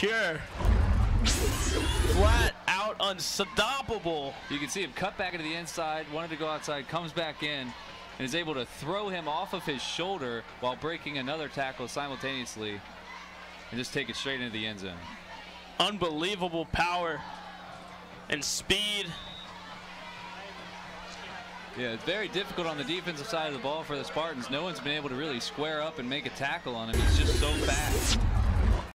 secure. Flat out unstoppable. You can see him cut back into the inside, wanted to go outside, comes back in, and is able to throw him off of his shoulder while breaking another tackle simultaneously and just take it straight into the end zone. Unbelievable power and speed. Yeah, it's very difficult on the defensive side of the ball for the Spartans. No one's been able to really square up and make a tackle on him. He's just so fast.